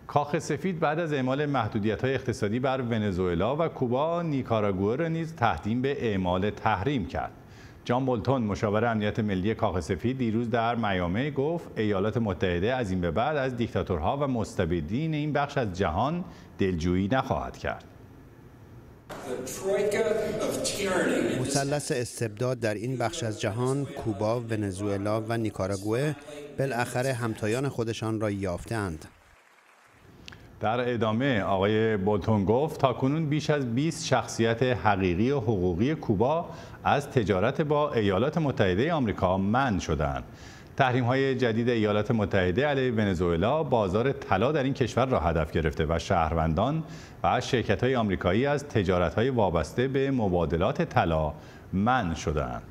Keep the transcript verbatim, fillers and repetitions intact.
کاخ سفید بعد از اعمال محدودیت‌های اقتصادی بر ونزوئلا و کوبا، نیکاراگوئه را نیز تهدید به اعمال تحریم کرد. جان بولتون، مشاور امنیت ملی کاخ سفید، دیروز در میامی گفت ایالات متحده از این به بعد از دیکتاتورها و مستبدین این بخش از جهان دلجویی نخواهد کرد. مثلث استبداد در این بخش از جهان، کوبا، ونزوئلا و نیکاراگوئه، بالاخره همتایان خودشان را یافته‌اند. در ادامه آقای بولتون گفت تاکنون بیش از بیست شخصیت حقیقی و حقوقی کوبا از تجارت با ایالات متحده آمریکا منع شدند. تحریم‌های جدید ایالات متحده علیه ونزوئلا بازار طلا در این کشور را هدف گرفته و شهروندان و شرکت‌های آمریکایی از تجارت‌های وابسته به مبادلات طلا منع شدند.